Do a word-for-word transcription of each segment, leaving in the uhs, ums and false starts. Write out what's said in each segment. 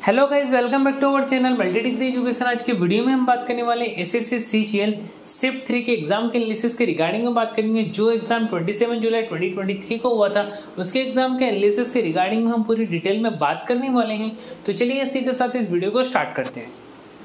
Hello guys, welcome back to our channel multi degree education. आज के video में हम बात करने वाले एसएससी सीजीएल शिफ्ट थ्री के एग्जाम के एनालिसिस के रिगार्डिंग में बात करेंगे। जो एग्जाम सत्ताईस जुलाई दो हज़ार तेईस को हुआ था, उसके एग्जाम के एनालिसिस के रिगार्डिंग में हम पूरी डिटेल में बात करने वाले हैं। तो चलिए इसी के साथ इस वीडियो को स्टार्ट करते हैं।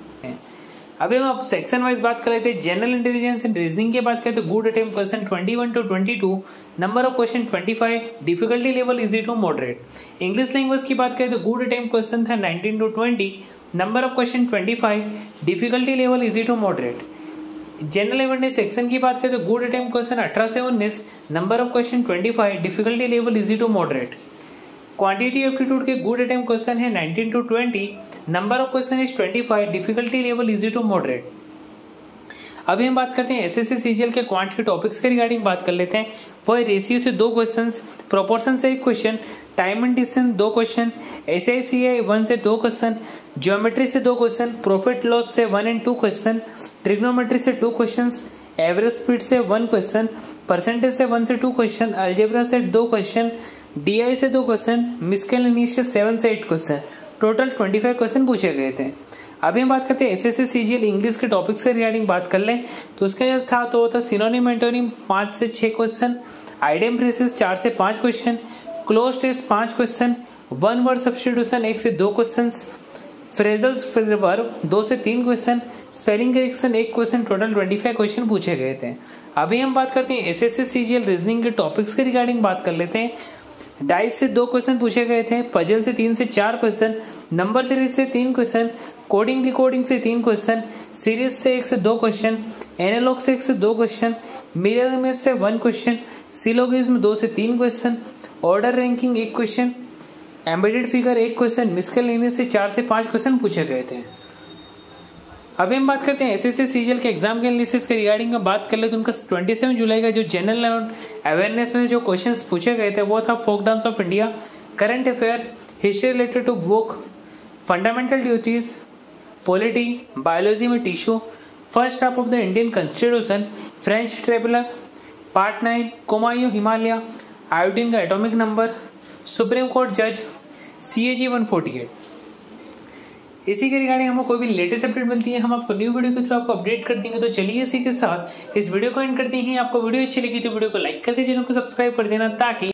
अभी हम अब सेक्शन वाइज बात कर रहे थे। जनरल इंटेलिजेंस एंड रीजनिंग की बात करें तो गुड अटेम्प्ट क्वेश्चन इक्कीस टू बाईस, नंबर ऑफ क्वेश्चन पच्चीस, difficulty level easy to moderate. English language की बात करें तो गुड अटेम्प्ट क्वेश्चन था उन्नीस टू बीस, नंबर ऑफ क्वेश्चन पच्चीस, difficulty level easy to moderate. General awareness section की बात करें तो गुड अटेम्प्ट क्वेश्चन अठारह से उन्नीस, नंबर ऑफ क्वेश्चन पच्चीस, difficulty level easy to moderate. Quantity aptitude के गुड अटेम्प्ट क्वेश्चन है उन्नीस टू बीस, नंबर ऑफ क्वेश्चन इज पच्चीस, difficulty level easy to moderate. अभी हम बात करते हैं एसएससी सीजीएल के क्वांट के टॉपिक्स के रिगार्डिंग बात कर लेते हैं। वो रेशियो से दो क्वेश्चंस, प्रोपोर्शन से एक क्वेश्चन, टाइम एंड डिस्टेंस दो क्वेश्चन, एसआईसीआई वन से दो क्वेश्चन, ज्योमेट्री से दो क्वेश्चन, प्रॉफिट लॉस से one and two question, trigonometry से टू क्वेश्चंस, एवरेज स्पीड से वन क्वेश्चन, परसेंटेज से वन से टू क्वेश्चन, अलजेब्रा से दो क्वेश्चन, डीआई से दो क्वेश्चन, मिसकेलेनियस से सेवन से एट क्वेश्चन, टोटल पच्चीस क्वेश्चन पूछे गए थे। अभी हम बात करते हैं एसएससी सीजीएल इंग्लिश के टॉपिक्स के रिगार्डिंग बात कर लें तो उसका जो था तो वो था सिनोनिम एंटोनिम पांच से छह क्वेश्चन, आइडियम फ्रेजेस चार से पांच क्वेश्चन, क्लोज टेस्ट पांच क्वेश्चन, वन वर्ड सब्स्टिट्यूशन एक से दो क्वेश्चन, फ्रेजल्स वर्ब दो से तीन क्वेश्चन, स्पेलिंग करेक्शन एक क्वेश्चन, टोटल पच्चीस क्वेश्चन पूछे गए थे। अभी हम बात करते हैं एसएससी सीजीएल रीजनिंग के टॉपिक्स के रिगार्डिंग बात कर लेते हैं। डाइस से दो क्वेश्चन पूछे गए थे, पजल से तीन से चार क्वेश्चन, नंबर सीरीज से तीन क्वेश्चन, कोडिंग डिकोडिंग से तीन क्वेश्चन, सीरीज से एक से दो क्वेश्चन, एनालॉग से एक से दो क्वेश्चन, मिरर इमेज से वन क्वेश्चन, सिलोगिज्म दो से तीन क्वेश्चन, ऑर्डर रैंकिंग एक क्वेश्चन, एम्बेडेड फिगर एक क्वेश्चन, मिसकेलेनियस से चार से पांच क्वेश्चन पूछे गए थे। अभी हम बात करते हैं एसएससी सीजीएल के एग्जाम के एनालिसिस के रिगार्डिंग में बात कर ले तो उनका सत्ताईस जुलाई का जो जनरल अवेयरनेस में जो क्वेश्चंस पूछे गए थे वो था folk dance of India, current affair, history related to book, fundamental duties, polity, biology में tissue, first half of the Indian constitution, French traveller, part nine, Kumaon Himalaya, iodine का एटॉमिक नंबर, सुप्रीम कोर्ट जज, CAG one forty eight. इसी के regarding हमको कोई भी latest update मिलती है हम आपको न्यू वीडियो के थ्रू आपको अपडेट कर देंगे। तो चलिए इसी के साथ इस वीडियो को एंड करते हैं। आपको वीडियो अच्छी लगी तो वीडियो को लाइक करके चैनल को सब्सक्राइब कर देना ताकि